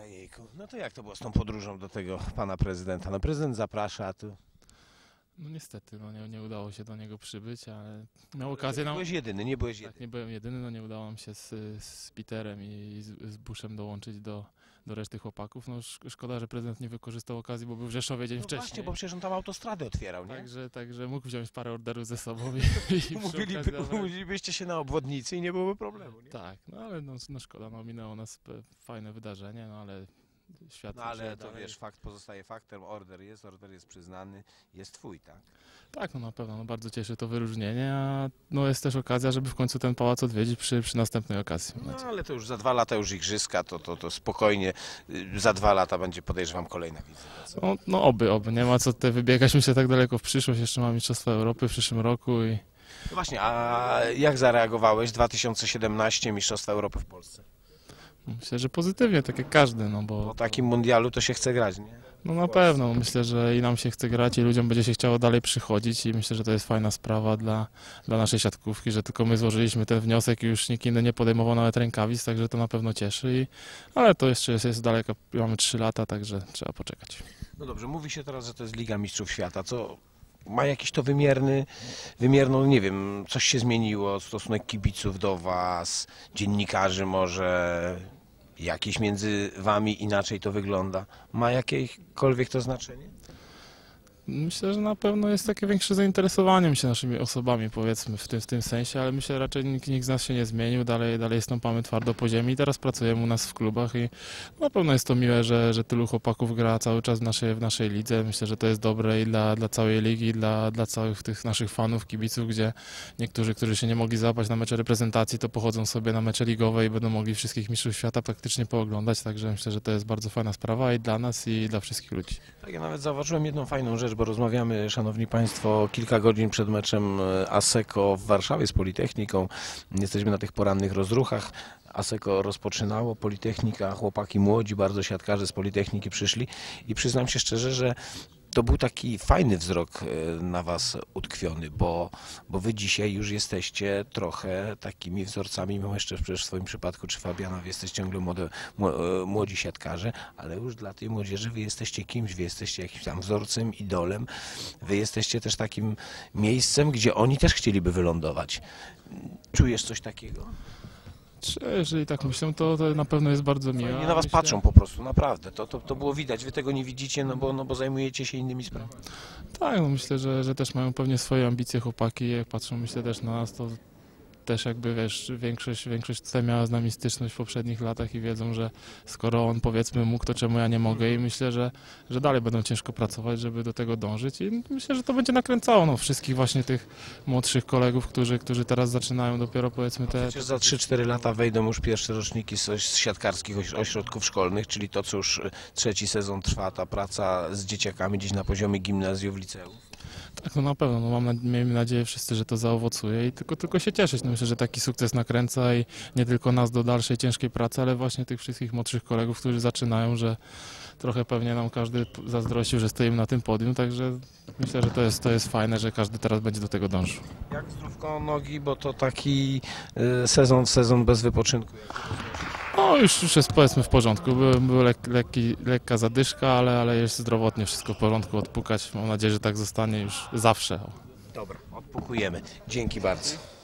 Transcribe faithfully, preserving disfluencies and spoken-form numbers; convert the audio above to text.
Ojejku, no to jak to było z tą podróżą do tego pana prezydenta? No prezydent zaprasza, a tu... No niestety, no nie, nie udało się do niego przybyć, ale miał okazję. Nie No, byłeś jedyny, nie byłeś tak, jedyny. nie byłem jedyny, no nie udało nam się z, z Peterem i z, z Bushem dołączyć do, do reszty chłopaków. No sz- szkoda, że prezydent nie wykorzystał okazji, bo był w Rzeszowie dzień No wcześniej. właśnie, bo przecież on tam autostradę otwierał, nie? Także, także mógł wziąć parę orderów ze sobą i, i przy Umówiliby, okazji zabrać. umówilibyście się na obwodnicy i nie byłoby problemu, nie? Tak, no ale no, no szkoda, no minęło nas pe- fajne wydarzenie, no ale świat No idzie ale to dalej. wiesz, fakt pozostaje faktem, order jest, order jest przyznany, jest twój, tak? Tak, no na pewno, no bardzo cieszy to wyróżnienie, a no jest też okazja, żeby w końcu ten pałac odwiedzić przy, przy następnej okazji. mam No nadzieję. ale to już za dwa lata już igrzyska, to, to, to spokojnie, y, za dwa lata będzie, podejrzewam, kolejna wizyta. co? No, no oby, oby, nie ma co tutaj wybiegać, myślę, tak daleko w przyszłość, jeszcze mamy Mistrzostwa Europy w przyszłym roku i No właśnie, a jak zareagowałeś dwa tysiące siedemnaście Mistrzostwa Europy w Polsce? myślę, że pozytywnie, tak jak każdy, no bo Po takim mundialu to się chce grać, nie? no na pewno, myślę, że i nam się chce grać i ludziom będzie się chciało dalej przychodzić i myślę, że to jest fajna sprawa dla, dla naszej siatkówki, że tylko my złożyliśmy ten wniosek i już nikt inny nie podejmował nawet rękawic, także to na pewno cieszy, i, ale to jeszcze jest, jest daleko, mamy trzy lata, także trzeba poczekać. No dobrze, mówi się teraz, że to jest Liga Mistrzów Świata, co ma jakiś to wymierny, wymierną, nie wiem, coś się zmieniło, stosunek kibiców do was, dziennikarzy może, jakieś między wami inaczej to wygląda. Ma jakiekolwiek to znaczenie? Myślę, że na pewno jest takie większe zainteresowanie się naszymi osobami, powiedzmy, w tym, w tym sensie, ale myślę, że raczej nikt, nikt z nas się nie zmienił, dalej, dalej stąpamy twardo po ziemi i teraz pracujemy u nas w klubach i na pewno jest to miłe, że, że tylu chłopaków gra cały czas w naszej, w naszej lidze. Myślę, że to jest dobre i dla, dla całej ligi, i dla, dla całych tych naszych fanów, kibiców, gdzie niektórzy, którzy się nie mogli załapać na mecze reprezentacji, to pochodzą sobie na mecze ligowe i będą mogli wszystkich mistrzów świata praktycznie pooglądać, także myślę, że to jest bardzo fajna sprawa i dla nas, i dla wszystkich ludzi. Tak, ja nawet zauważyłem jedną fajną rzecz, bo rozmawiamy, szanowni państwo, kilka godzin przed meczem ASEKO w Warszawie z Politechniką. Jesteśmy na tych porannych rozruchach. ASEKO rozpoczynało, Politechnika, chłopaki młodzi, bardzo siatkarze z Politechniki przyszli i przyznam się szczerze, że to był taki fajny wzrok e, na was utkwiony, bo, bo wy dzisiaj już jesteście trochę takimi wzorcami, mimo jeszcze przecież w swoim przypadku, czy Fabiana, wy jesteście ciągle młode, mło- e, młodzi siatkarze, ale już dla tej młodzieży wy jesteście kimś, wy jesteście jakimś tam wzorcem, idolem, wy jesteście też takim miejscem, gdzie oni też chcieliby wylądować. Czujesz coś takiego? Czy jeżeli tak myślę, to, to na pewno jest bardzo miłe. Oni a na was myślę- patrzą po prostu, naprawdę. To, to, to było widać, wy tego nie widzicie, no bo, no bo zajmujecie się innymi sprawami. Tak, no myślę, że, że też mają pewnie swoje ambicje chłopaki, jak patrzą, myślę, też na nas, to też jakby, wiesz, większość, większość tutaj miała z nami styczność w poprzednich latach i wiedzą, że skoro on, powiedzmy, mógł, to czemu ja nie mogę, i myślę, że, że dalej będą ciężko pracować, żeby do tego dążyć, i myślę, że to będzie nakręcało no, wszystkich właśnie tych młodszych kolegów, którzy, którzy teraz zaczynają dopiero, powiedzmy, te... Przecież za trzy cztery lata wejdą już pierwsze roczniki z, z siatkarskich oś- ośrodków szkolnych, czyli to, co już trzeci sezon trwa, ta praca z dzieciakami gdzieś na poziomie gimnazjów, liceów. Tak, no na pewno, no mam na, miejmy nadzieję wszyscy, że to zaowocuje i tylko, tylko się cieszyć. No myślę, że taki sukces nakręca i nie tylko nas do dalszej ciężkiej pracy, ale właśnie tych wszystkich młodszych kolegów, którzy zaczynają, że trochę pewnie nam każdy p- zazdrościł, że stoimy na tym podium, także myślę, że to jest, to jest fajne, że każdy teraz będzie do tego dążył. Jak zdrówko nogi, bo to taki y, sezon w sezon bez wypoczynku. No już, już jest, powiedzmy, w porządku, był, był lek, lekki, lekka zadyszka, ale, ale jest zdrowotnie wszystko w porządku, odpukać. Mam nadzieję, że tak zostanie już zawsze. Dobra, odpukujemy. Dzięki bardzo.